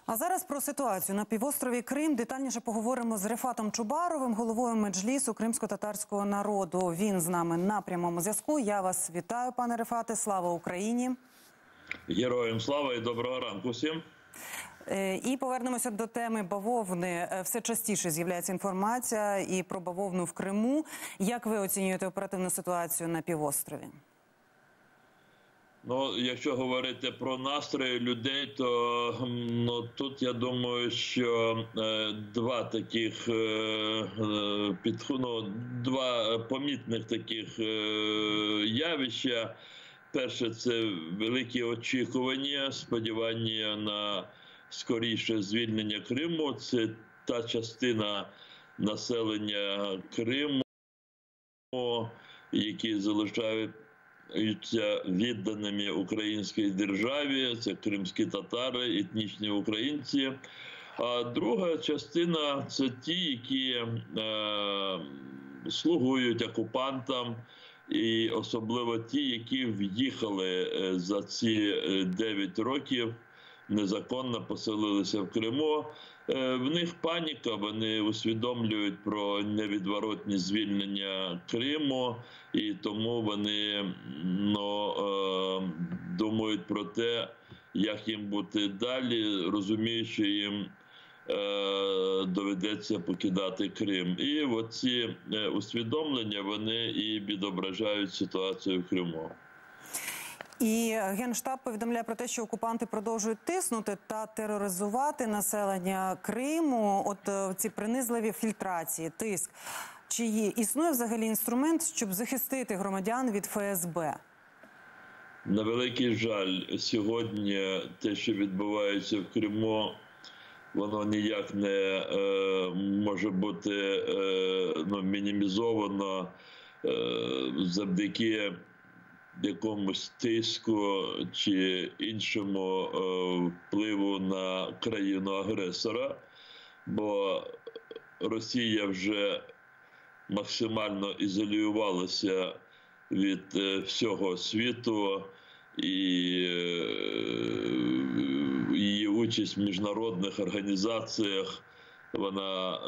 А зараз про ситуацію на півострові Крим детальніше поговоримо з Рефатом Чубаровим, головою Меджлісу кримсько-татарського народу. Він з нами на прямому зв'язку. Я вас вітаю, пане Рефате. Слава Україні! Героям слава і доброго ранку всім! І повернемося до теми бавовни. Все частіше з'являється інформація і про бавовну в Криму. Як ви оцінюєте оперативну ситуацію на півострові? Ну, якщо говорити про настрої людей, то тут я думаю, що два помітних таких явища. Перше – це великі очікування, сподівання на скоріше звільнення Криму. Це та частина населення Криму, які залишаються відданими українській державі, це кримські татари, етнічні українці. А друга частина – це ті, які слугують окупантам, і особливо ті, які в'їхали за ці 9 років, незаконно поселилися в Криму. В них паніка, вони усвідомлюють про невідворотне звільнення Криму, і тому вони думають про те, як їм бути далі, розуміють, що їм доведеться покидати Крим. І оці усвідомлення, вони і відображають ситуацію в Криму. І Генштаб повідомляє про те, що окупанти продовжують тиснути та тероризувати населення Криму. От ці принизливі фільтрації, тиск. Чи існує взагалі інструмент, щоб захистити громадян від ФСБ? На великий жаль, сьогодні те, що відбувається в Криму, воно ніяк не може бути мінімізовано завдяки якомусь тиску чи іншому впливу на країну-агресора, бо Росія вже максимально ізолювалася від всього світу, і її участь в міжнародних організаціях, вона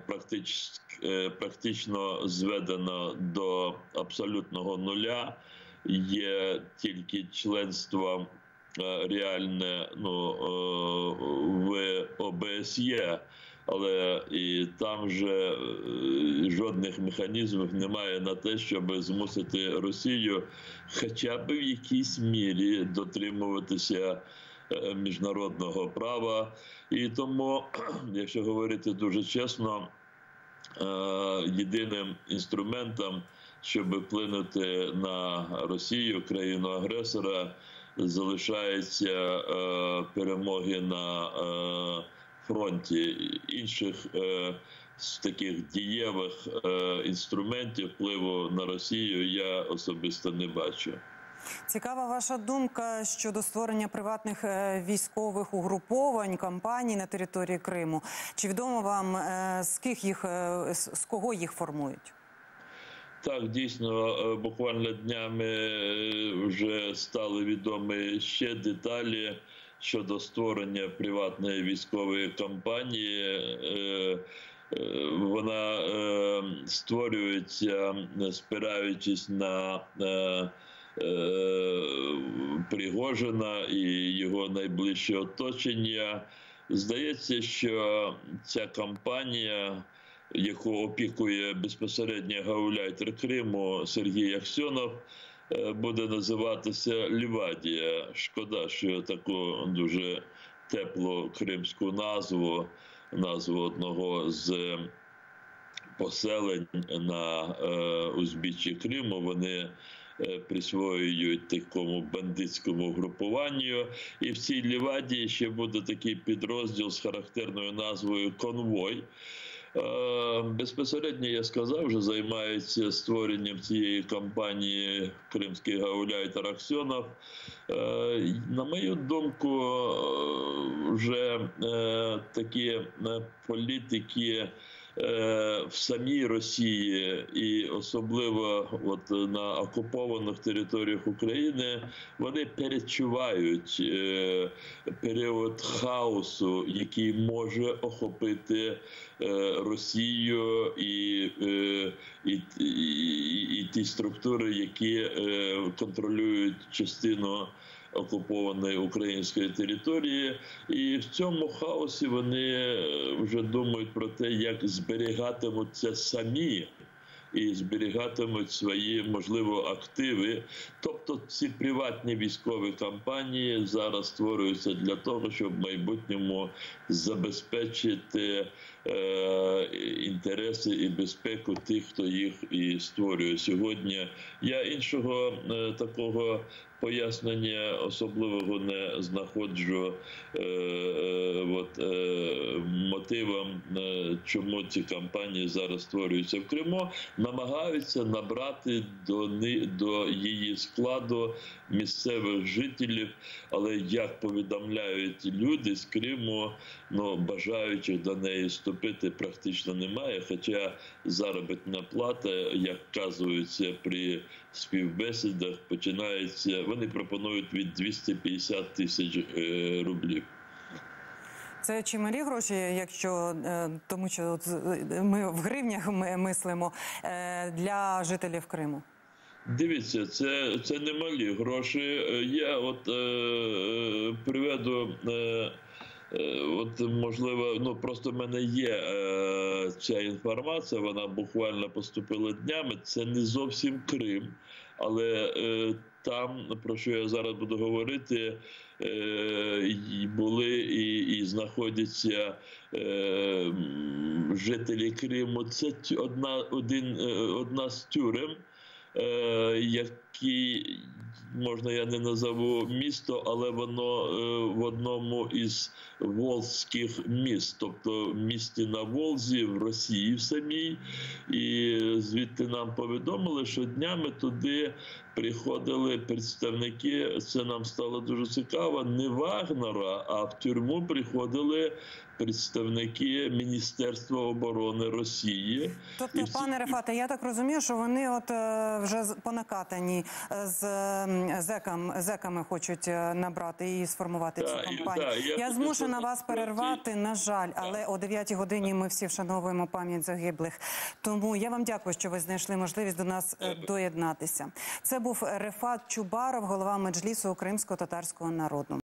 практично зведена до абсолютного нуля. Є тільки членство реальне в ОБСЄ, але і там же жодних механізмів немає на те, щоб змусити Росію хоча б в якійсь мірі дотримуватися міжнародного права. І тому, якщо говорити дуже чесно, єдиним інструментом, щоб вплинути на Росію, країну-агресора, залишається перемоги на фронті. Інших таких дієвих інструментів впливу на Росію я особисто не бачу. Цікава ваша думка щодо створення приватних військових угруповань, компаній на території Криму. Чи відомо вам, з кого їх формують? Так, дійсно, буквально днями вже стали відомі ще деталі щодо створення приватної військової компанії. Вона створюється, спираючись на Пригожина і його найближче оточення. Здається, що ця компанія, яку опікує безпосередньо гауляйтер Криму Сергій Аксьонов, буде називатися Лівадія. Шкода, що таку дуже теплу кримську назву одного з поселень на узбіччі Криму, вони присвоюють такому бандитському групуванню. І в цій Лівадії ще буде такий підрозділ з характерною назвою «Конвой». Безпосередньо, я сказав, вже займається створенням цієї компанії кримський гауляйтер Аксьонов. На мою думку, вже такі політики в самій Росії і особливо от на окупованих територіях України, вони перечувають період хаосу, який може охопити Росію і ті структури, які контролюють частину окупованої української території. І в цьому хаосі вони вже думають про те, як зберігатимуться самі і зберігатимуть свої, можливо, активи. Тобто ці приватні військові кампанії зараз створюються для того, щоб в майбутньому забезпечити інтереси і безпеку тих, хто їх і створює сьогодні. Я іншого такого пояснення особливого не знаходжу мотивам, чому ці кампанії зараз створюються в Криму. Намагаються набрати до її складу місцевих жителів, але, як повідомляють люди з Криму, бажаючих до неї вступити практично немає, хоча заробітна плата, як вказується при співбесідах, починається, вони пропонують від 250 тисяч рублів. Це чималі гроші, якщо, тому що от ми в гривнях мислимо, для жителів Криму? Дивіться, це немалі гроші. Я приведу, можливо, просто в мене є ця інформація, вона буквально поступила днями. Це не зовсім Крим, але там, про що я зараз буду говорити, були і знаходяться жителі Криму. Це одна з тюрем, які, можна, я не назову місто, але воно в одному із волзьких міст, тобто в місті на Волзі, в Росії в самій. І звідти нам повідомили, що днями туди приходили представники, це нам стало дуже цікаво, не Вагнера, а в тюрму приходили представники Міністерства оборони Росії. Тобто, пане Рефате, я так розумію, що вони вже понакатані з зеками хочуть набрати і сформувати цю кампанію. Я змушена вас перервати, на жаль, але о 9-й годині ми всі вшановуємо пам'ять загиблих. Тому я вам дякую, що ви знайшли можливість до нас доєднатися. Це був Рефат Чубаров, голова Меджлісу Кримсько-татарського народу.